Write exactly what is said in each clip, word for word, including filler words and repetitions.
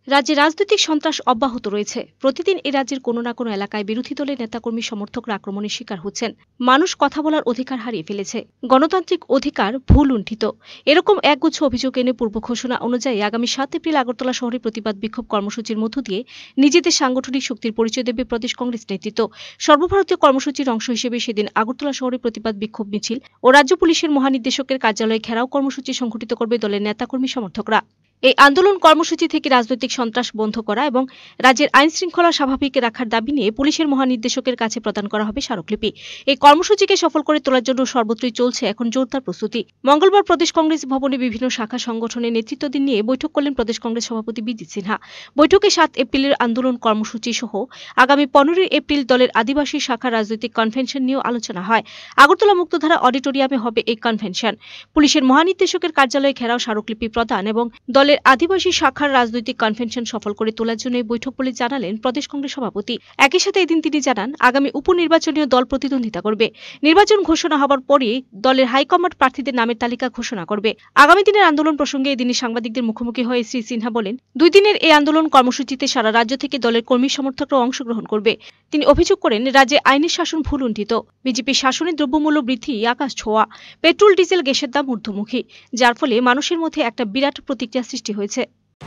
রাজ্যে রাজনৈতিক সন্ত্রাস অব্যাহত রয়েছে। প্রতিদিন এ রাজ্যের কোনো না কোনো এলাকায় বিরোধী দলের নেতাকর্মী সমর্থকরা আক্রমণের শিকার হচ্ছেন। মানুষ কথা বলার অধিকার হারিয়ে ফেলেছে। গণতান্ত্রিক অধিকার ভুল লুণ্ঠিত। এরকম একগুচ্ছ অভিযোগ এনে পূর্ব ঘোষণা অনুযায়ী আগামী সাত এপ্রিল আগরতলা শহরে প্রতিবাদ বিক্ষোভ কর্মসূচির মধ্য দিয়ে নিজেদের সাংগঠনিক শক্তির পরিচয় দেবে প্রদেশ কংগ্রেস নেতৃত্ব। সর্বভারতীয় কর্মসূচির অংশ হিসেবে সেদিন আগরতলা শহরে প্রতিবাদ বিক্ষোভ মিছিল ও রাজ্য পুলিশের মহানির্দেশকের কার্যালয়ে ঘেরাও কর্মসূচি সংঘটিত করবে দলের নেতাকর্মী সমর্থকরা। এই আন্দোলন কর্মসূচি থেকে রাজনৈতিক সন্ত্রাস বন্ধ করা এবং রাজ্যের আইন শৃঙ্খলা স্বাভাবিক রাখার দাবি নিয়ে পুলিশের মহানির্দেশকের কাছে প্রদান করা হবে স্মারকলিপি। এই কর্মসূচিকে সফল করে তোলার জন্য সর্বত্রই চলছে এখন জোরদার প্রস্তুতি। মঙ্গলবার প্রদেশ কংগ্রেস ভবনে বিভিন্ন শাখা সংগঠনের নেতৃত্বদের নিয়ে বৈঠক করলেন প্রদেশ কংগ্রেস সভাপতি বিজিত সিনহা। বৈঠকে সাত এপ্রিলের আন্দোলন কর্মসূচি সহ আগামী পনেরোই এপ্রিল দলের আদিবাসী শাখার রাজনৈতিক কনভেনশন নিয়েও আলোচনা হয়। আগরতলা মুক্তধারা অডিটোরিয়ামে হবে এই কনভেনশন। পুলিশের মহানির্দেশকের কার্যালয়ে ঘেরাও স্মারকলিপি প্রদান এবং দলের আদিবাসী শাখার রাজনৈতিক কনভেনশন সফল করে তোলার জন্য বৈঠক বলে জানালেন প্রদেশ কংগ্রেস সভাপতি। একই সাথে এদিন তিনি জানান, আগামী উপনির্বাচনীয় দল প্রতিদ্বন্দ্বিতা করবে। নির্বাচন ঘোষণা হবার পরে দলের হাইকমান্ড প্রার্থীদের নামের তালিকা ঘোষণা করবে। আগামী দিনের আন্দোলন প্রসঙ্গে এদিনই সাংবাদিকদের মুখোমুখি হয়ে শ্রী সিনহা বলেন, দুই দিনের এই আন্দোলন কর্মসূচিতে সারা রাজ্য থেকে দলের কর্মী সমর্থকরা অংশগ্রহণ করবে। তিনি অভিযোগ করেন, রাজ্যে আইনের শাসন ভুলুণ্ঠিত। বিজেপির শাসনে দ্রব্যমূল্য বৃদ্ধি আকাশ ছোঁয়া। পেট্রোল ডিজেল গ্যাসের দাম ঊর্ধ্বমুখী, যার ফলে মানুষের মধ্যে একটা বিরাট প্রতিক্রিয়া সৃষ্টি হয়েছে।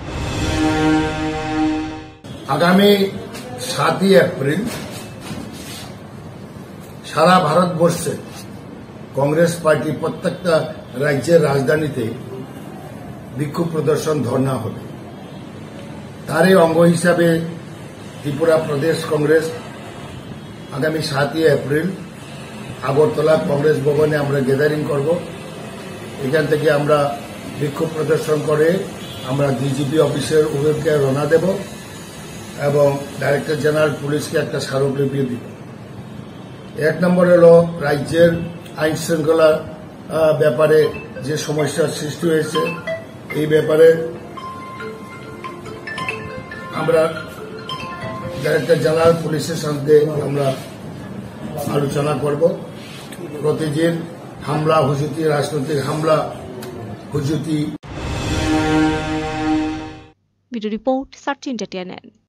আগামী সাতই এপ্রিল সারা ভারতবর্ষে কংগ্রেস পার্টি প্রত্যেকটা রাজ্যের রাজধানীতে বিক্ষোভ প্রদর্শন ধর্ণা হবে। তারই অঙ্গ হিসাবে ত্রিপুরা প্রদেশ কংগ্রেস আগামী সাতই এপ্রিল আগরতলা কংগ্রেস ভবনে আমরা গ্যাদারিং করব। এখান থেকে আমরা বিক্ষোভ প্রদর্শন করে আমরা ডিজিপি অফিসের অভিমুখে রওনা দেব এবং ডাইরেক্টর জেনারেল পুলিশকে একটা স্মারকলিপি দিব। এক নম্বর হল রাজ্যের আইন শৃঙ্খলা ব্যাপারে যে সমস্যার সৃষ্টি হয়েছে, এই ব্যাপারে আমরা ডাইরেক্টর জেনারেল পুলিশের সঙ্গে আমরা আলোচনা করব। প্রতিদিন হামলা হুজুতি, রাজনৈতিক হামলা হুজুতি। Video report, search ইন্ডিয়াগ্ট।